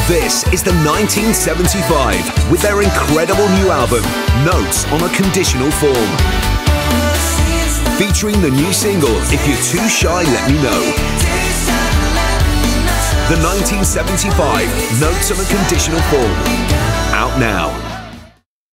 This is the 1975 with their incredible new album, Notes on a Conditional Form. Featuring the new single, If You're Too Shy, Let Me Know. The 1975 Notes on a Conditional Form. Out now.